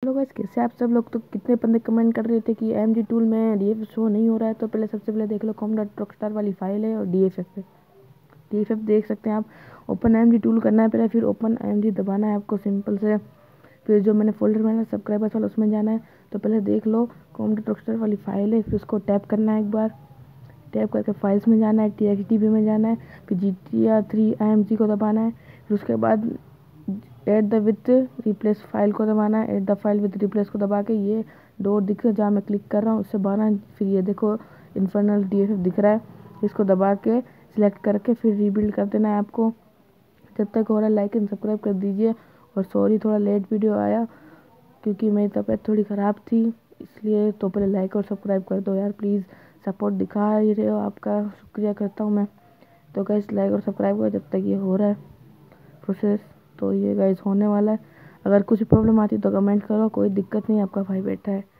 Hello guys, कैसे आप सब लोग। तो कितने बंदे कमेंट कर रहे थे कि AMG टूल में DFF शो नहीं हो रहा है। तो पहले सबसे पहले देख लो com.rockstar वाली फाइल है और DFF है। DFF देख सकते हैं आप। ओपन AMG टूल करना है पहले, फिर ओपन AMG दबाना है आपको सिंपल से। फिर जो मैंने फोल्डर बनाया सब्सक्राइबर्स वाला उसमें जाना है। तो पहले देख लो com.rockstar वाली फाइल है, फिर उसको टैप करना है एक बार। टैप करके फाइल्स में जाना है, TXT में जाना है, फिर GTR3 AMG को दबाना है। फिर उसके बाद add the with replace file को दबाना है। Add the file with replace को दबा के ये डोर दिख रहा है जहाँ मैं क्लिक कर रहा हूँ उससे बाहर। फिर ये देखो इन्फर्नल DFF दिख रहा है, इसको दबा के सिलेक्ट करके फिर रीबिल्ड कर देना है आपको। जब तक हो रहा है लाइक एंड सब्सक्राइब कर दीजिए। और सॉरी थोड़ा लेट वीडियो आया क्योंकि मेरी तबीयत थोड़ी ख़राब थी, इसलिए तो पहले लाइक और सब्सक्राइब कर दो यार प्लीज़। सपोर्ट दिखा ही रहे हो, आपका शुक्रिया करता हूँ मैं। तो गाइस लाइक और सब्सक्राइब करो जब तक ये हो रहा है प्रोसेस। तो ये गाइस होने वाला है। अगर कुछ प्रॉब्लम आती तो कमेंट करो, कोई दिक्कत नहीं, आपका भाई बैठा है।